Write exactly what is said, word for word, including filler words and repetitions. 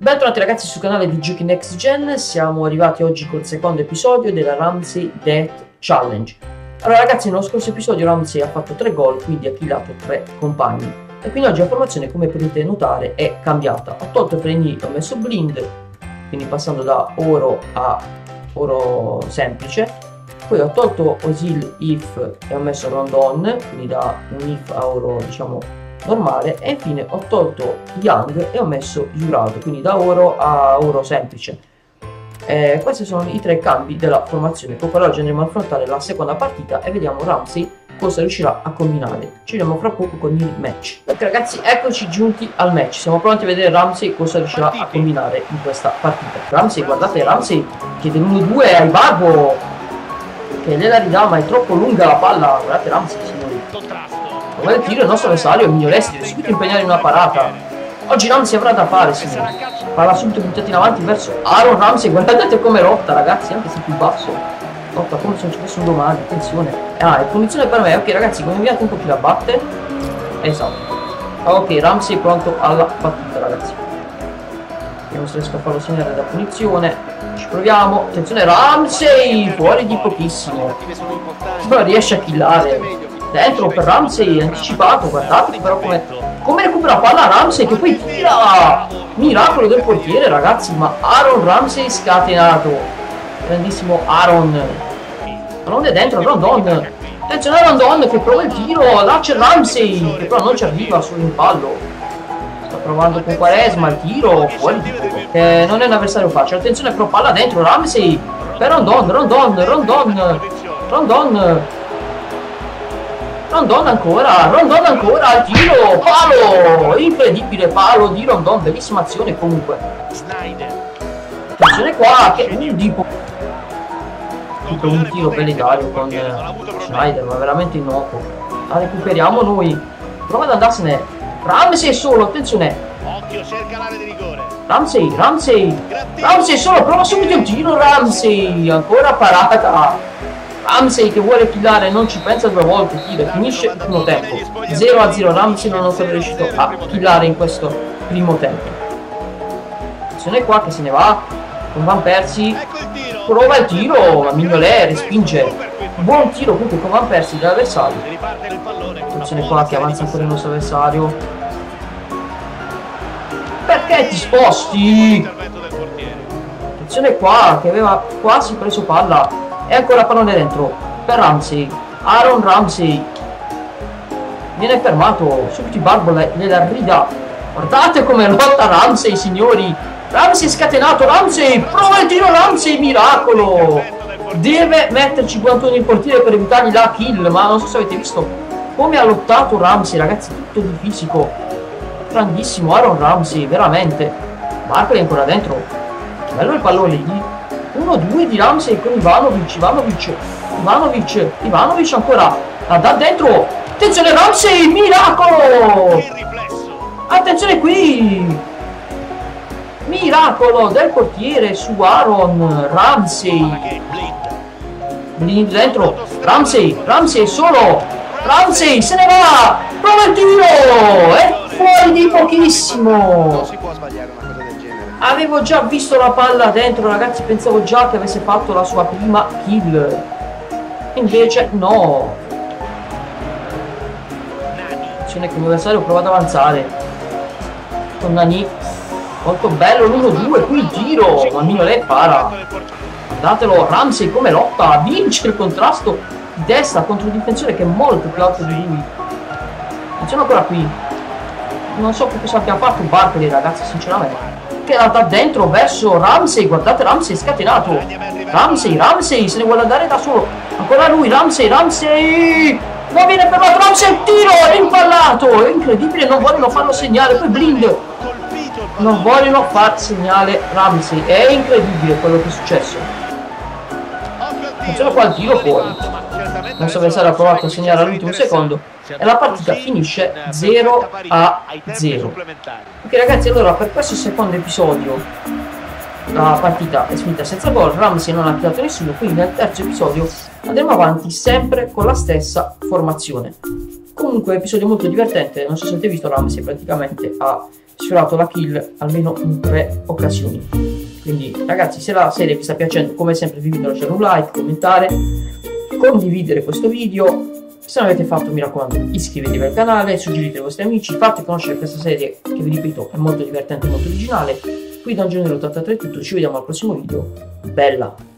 Bentornati ragazzi sul canale di Giochi Next Gen. Siamo arrivati oggi col secondo episodio della Ramsey Death Challenge. Allora ragazzi, nello scorso episodio Ramsey ha fatto tre gol, quindi ha killato tre compagni. E quindi oggi la formazione, come potete notare, è cambiata. Ho tolto Freni, ho messo Blind, quindi passando da oro a oro semplice. Poi ho tolto Osil If e ho messo Rondon, quindi da un If a oro, diciamo, normale. E infine ho tolto Young e ho messo Jurado, quindi da oro a oro semplice. Eh, questi sono i tre cambi della formazione. Poi per oggi andremo a affrontare la seconda partita e vediamo Ramsey cosa riuscirà a combinare. Ci vediamo fra poco con il match. Ok ragazzi, eccoci giunti al match. Siamo pronti a vedere Ramsey cosa riuscirà a combinare in questa partita. Ramsey, guardate, Ramsey chiede l'uno due ai Barbo, che gliela ridà, ma è troppo lunga la palla. Guardate Ramsey, signori. Come il tiro il nostro avversario è miglioresti, deve subito impegnare in una parata. Oggi Ramsey avrà da fare, signori. Palla subito buttata in avanti verso Aaron Ramsey. Guardate come lotta, ragazzi, anche se più basso. Lotta come se non ci fosse un domani, attenzione. Ah, è punizione per me. Ok ragazzi, conviviate un po' chi la batte. Esatto. Ok, Ramsey è pronto alla battuta, ragazzi. Vediamo se riesco a farlo segnare da punizione. Ci proviamo. Attenzione, Ramsey fuori di pochissimo. Però riesce a killare. Dentro per Ramsey, anticipato. Guardate però come, come recupera la palla Ramsey, che poi tira. Miracolo del portiere, ragazzi. Ma Aaron Ramsey scatenato. Grandissimo Aaron. Pallone dentro, Rondon. Attenzione a Rondon che prova il tiro. Là c'è Ramsey che però non ci arriva sul pallo. Sta provando con Quaresma il tiro. Fuori di poco. Eh, non è un avversario facile. Attenzione però palla dentro Ramsey. Per Rondon, Rondon, Rondon. Rondon. Rondon ancora, Rondon ancora, al tiro, palo, incredibile palo di Rondon, bellissima azione comunque. Attenzione qua, che un tipo un tiro bell'Italia con eh, Schneider, ma veramente innocuo. La recuperiamo noi, prova ad andarsene. Ramsey è solo, attenzione. Occhio, cerca l'area di rigore. Ramsey, Ramsey, Ramsey è solo, prova subito il tiro Ramsey, ancora parata. Ramsey che vuole killare, non ci pensa due volte, tira, finisce il primo tempo. zero a zero, Ramsey non è stato riuscito a killare in questo primo tempo. Attenzione qua che se ne va con Van Persie. Prova il tiro, ma Mignolet respinge. Buon tiro comunque con Van Persie dall'avversario. Attenzione qua che avanza ancora il nostro avversario. Perché ti sposti? Attenzione qua che aveva quasi preso palla. E ancora pallone dentro per Ramsey. Aaron Ramsey viene fermato. Subito i Barbo gliela ridà. Guardate come lotta Ramsey, signori. Ramsey scatenato. Ramsey prova il tiro. Ramsey, miracolo. Deve metterci guantoni in portiere per evitargli la kill. Ma non so se avete visto come ha lottato Ramsey, ragazzi. Tutto di fisico. Grandissimo Aaron Ramsey, veramente. Barkley ancora dentro. Bello il pallone lì. uno due di Ramsey con Ivanovic, Ivanovic, Ivanovic, Ivanovic ancora, la dà dentro, attenzione Ramsey, miracolo, attenzione qui, miracolo del portiere su Aaron Ramsey, Blind dentro, Ramsey, Ramsey solo, Ramsey se ne va, prova il tiro, è fuori di pochissimo. Avevo già visto la palla dentro, ragazzi, pensavo già che avesse fatto la sua prima kill. Invece no. Attenzione che il mio avversario prova ad avanzare. Con Nani. Molto bello l'uno due, qui il tiro. Ma Mignolet para. Guardatelo, Ramsey come lotta. Vince il contrasto di testa contro un difensore che è molto più alto di lui. Attenzione ancora qui. Non so che cosa abbia fatto Barkley, ragazzi, sinceramente. Che la dà dentro verso Ramsey. Guardate Ramsey scatenato. Ramsey, Ramsey se ne vuole andare da solo. Ancora lui, Ramsey, Ramsey. Non viene fermato, Ramsey, il tiro è impallato. È incredibile, non vogliono farlo segnare. Poi Blind. Non vogliono far segnale Ramsey. È incredibile quello che è successo. Attenzione qua il tiro fuori. Non so se ha provato a segnare all'ultimo secondo. E la partita finisce zero a zero. Ok ragazzi, allora per questo secondo episodio la partita è finita senza gol. Ramsey non ha tirato nessuno, quindi nel terzo episodio andremo avanti sempre con la stessa formazione. Comunque episodio molto divertente, non so se avete visto, Ramsey praticamente ha sfiorato la kill almeno in tre occasioni. Quindi ragazzi, se la serie vi sta piacendo, come sempre vi invito a lasciare un like, commentare, condividere questo video. Se non avete fatto, mi raccomando, iscrivetevi al canale, suggerite ai vostri amici, fate conoscere questa serie che vi ripeto è molto divertente e molto originale. Qui da John ottantatré è tutto, ci vediamo al prossimo video. Bella!